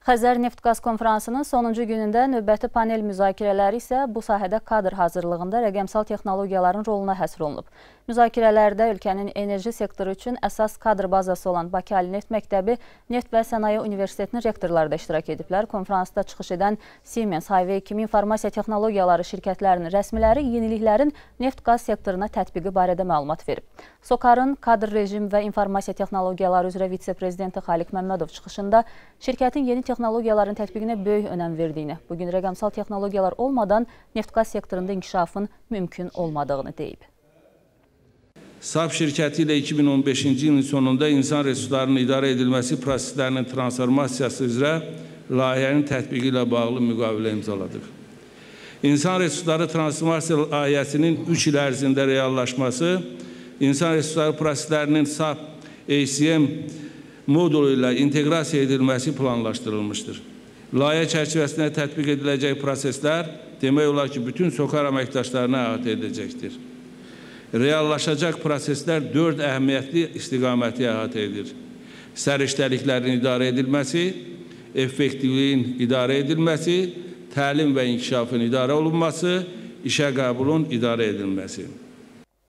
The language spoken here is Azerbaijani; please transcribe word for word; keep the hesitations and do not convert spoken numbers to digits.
Xəzər Neft-Qaz Konfransının sonuncu günündə növbəti panel müzakirələri isə bu sahədə kadr hazırlığında rəqəmsal texnologiyaların roluna həsr olunub. Müzakirələrdə ölkənin enerji sektoru üçün əsas kadr bazası olan Bakı Ali Neft Məktəbi, Neft və Sənaye Universitetinin rektorları da iştirak ediblər. Konferansda çıxış edən Siemens, Highway kimi informasiya texnologiyaları şirkətlərinin rəsmiləri yeniliklərin neft-qaz sektoruna tətbiqi barədə məlumat verib. SOCAR-ın kadr rejim və informasiya texnologiyaları üzrə vitse-prezidenti Xaliq Məmmədov çıxışında şirkətin yeni texnologiyaların tətbiqinə böyük önəm verdiyini, bugün rəqəmsal texnologiyalar olmadan neft-qaz sektorunda inkişafın mümkün olmadığını deyib. SAP şirkəti ilə iki min on beşinci ilin sonunda insan resurslarının idarə edilməsi proseslərinin transformasiyası üzrə layihənin tətbiqi ilə bağlı müqavilə imzaladıq. İnsan resursları transformasiya layihəsinin üç il ərzində reallaşması, insan resursları proseslərinin SAP A C M modulu ilə inteqrasiya edilməsi planlaşdırılmışdır. Layihə çərçivəsində tətbiq ediləcək proseslər demək olar ki, bütün SOCAR əməkdaşlarına əhatə edəcəkdir. Reallaşacaq proseslər dörd əhəmiyyətli istiqaməti əhatə edir. Səriştəliklərin idarə edilməsi, effektivliyin idarə edilməsi, təlim və inkişafın idarə olunması, işə qəbulun idarə edilməsi.